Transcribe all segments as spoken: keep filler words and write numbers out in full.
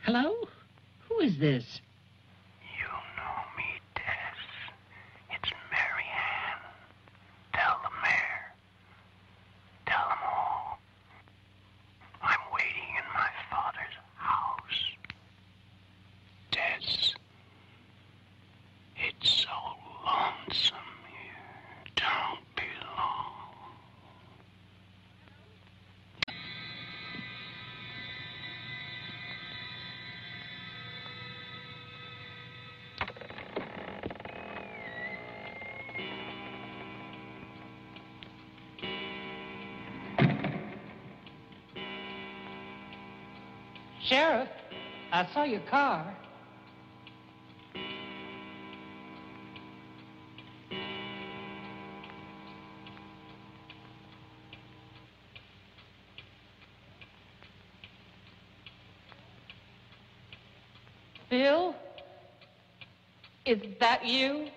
Hello? Who is this? You know me, Tess. It's Mary Ann. Tell the mayor. Tell them all. I'm waiting in my father's house. Tess, it's so lonesome here. Don't be long. Sheriff, I saw your car. Bill? Is that you?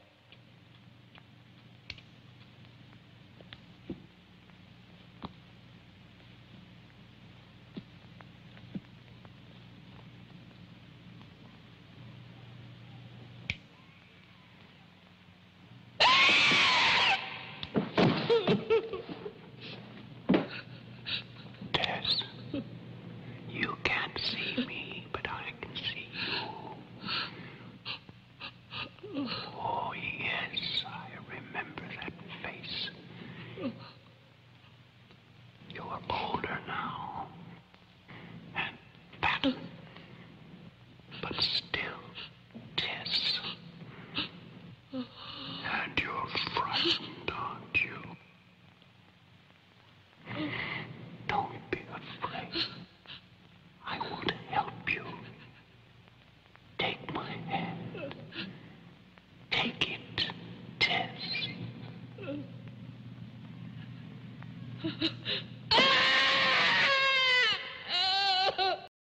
Tess, you can't see me, but I can see you. Oh, yes, I remember that face. You're older now. And fat. But still, Tess. And you're frightened, aren't you? Don't be afraid. I want to help you. Take my hand. Take it, Tess.